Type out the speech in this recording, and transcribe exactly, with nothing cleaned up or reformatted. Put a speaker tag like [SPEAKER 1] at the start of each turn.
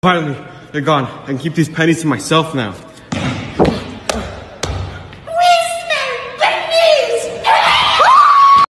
[SPEAKER 1] Finally, they're gone. I can keep these pennies to myself now.